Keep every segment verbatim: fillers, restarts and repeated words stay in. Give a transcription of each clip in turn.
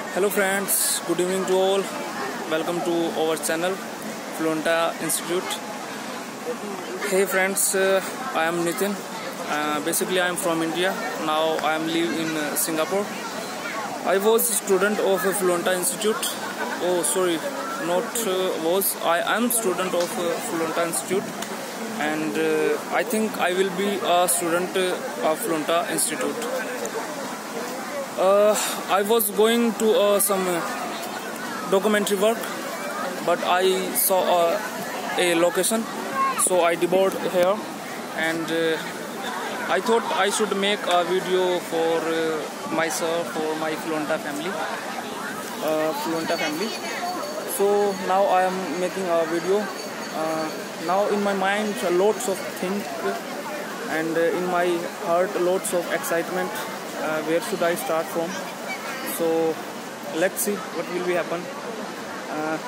Hello friends, good evening to all. Welcome to our channel Fluenta Institute. Hey friends, uh, I am Nitin. Uh, basically I am from India. Now I am live in uh, Singapore. I was student of uh, Fluenta Institute. Oh sorry, not uh, was. I am student of uh, Fluenta Institute, and uh, I think I will be a student uh, of Fluenta Institute. Uh, I was going to uh, some uh, documentary work, but I saw uh, a location, so I deboard here, and uh, I thought I should make a video for uh, myself, for my Fluenta family, uh, Fluenta family. So now I am making a video. Uh, now in my mind lots of things, and uh, in my heart lots of excitement. Uh, where should I start from? So let's see what will be happen. Uh,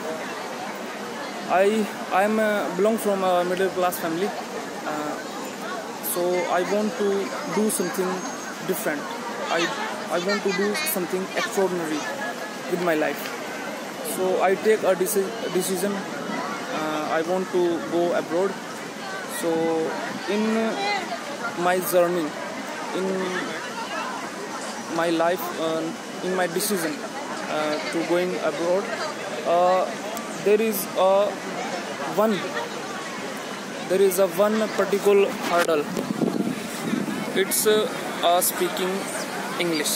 I I am uh, belong from a middle class family, uh, so I want to do something different. I I want to do something extraordinary with my life. So I take a deci- decision. Uh, I want to go abroad. So in my journey, in my life, uh, in my decision uh, to going abroad, uh, there is a one there is a one particular hurdle. It's uh, uh, speaking English.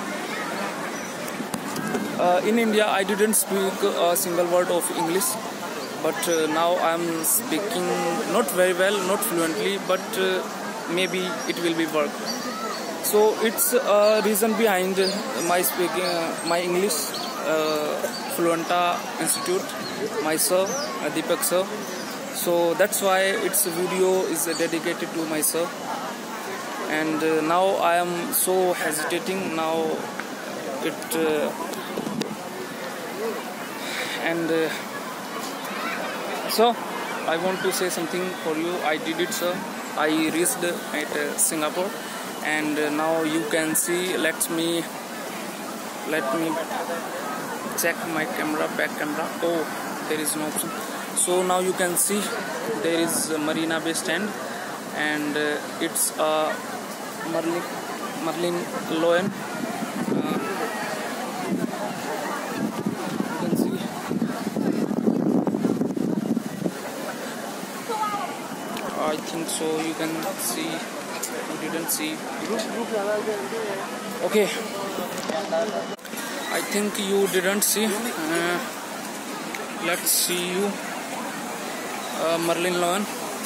Uh, in India I didn't speak a single word of English, but uh, now I am speaking not very well, not fluently, but uh, maybe it will be work. So it's a reason behind my speaking, uh, my English, uh, Fluenta Institute, myself, uh, Deepak sir. So that's why its video is dedicated to myself. And uh, now I am so hesitating now. It uh, and uh, so I want to say something for you. I did it, sir. I reached at uh, Singapore. And uh, now you can see, let me let me check my camera, back camera. Oh, there is no option. So now you can see there is a Marina Bay stand, and uh, it's a uh, Merlin Merlin Loen. Uh, you can see. I think so. You can see. You didn't see. Okay, I think you didn't see. Uh, let's see you. Uh, Merlin Loan.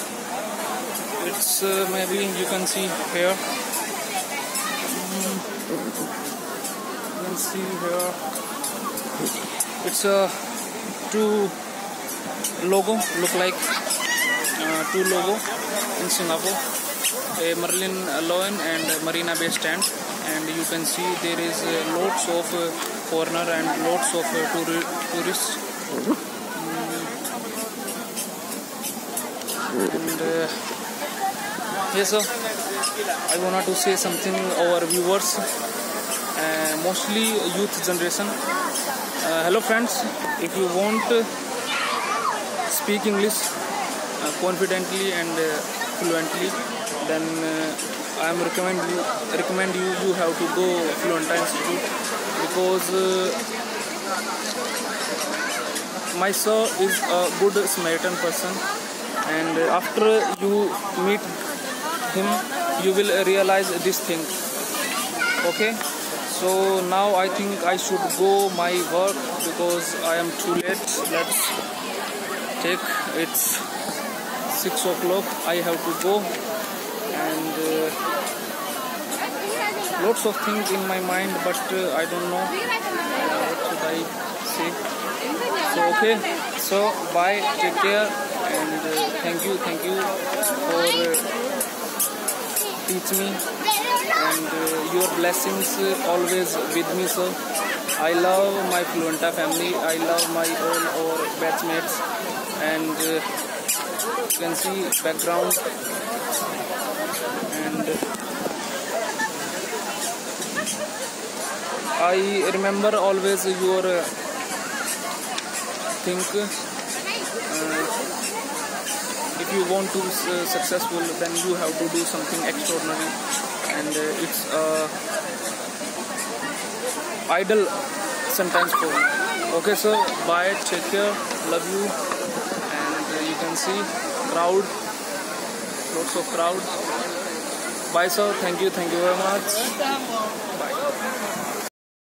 It's uh, maybe you can see here. Mm, you can see here. It's a uh, two logo. Look like uh, two logo in Singapore. A Merlin Loen and Marina Bay stand, and you can see there is uh, lots of uh, foreigner and lots of uh, tour tourists. Mm. And uh, yes, sir, I wanted to say something our viewers, uh, mostly youth generation. Uh, hello friends, if you want to speak English uh, confidently and uh, fluently, then uh, I am recommend you recommend you you have to go Fluenta Institute, because uh, my sir is a good Samaritan person, and after you meet him you will realize this thing. Okay, so now I think I should go my work because I am too late. Let's take it's six o'clock. I have to go. And uh, lots of things in my mind, but uh, I don't know uh, what should I say. So okay, so bye, take care, and uh, thank you, thank you for uh, teach me, and uh, your blessings uh, always with me, sir. I love my Fluenta family. I love my all our batchmates, and uh, you can see background. And I remember always your uh, think uh, if you want to be uh, successful, then you have to do something extraordinary, and uh, it's uh, idle sentence for me. Okay, so bye, take care, love you. And uh, you can see crowd, lots of crowd. Bye sir, thank you, thank you very much. Bye.